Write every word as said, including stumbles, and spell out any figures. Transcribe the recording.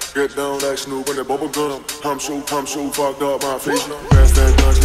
Get down like Snoop and the bubble gum. I'm so, I'm so fucked up, my face. Pass that gun,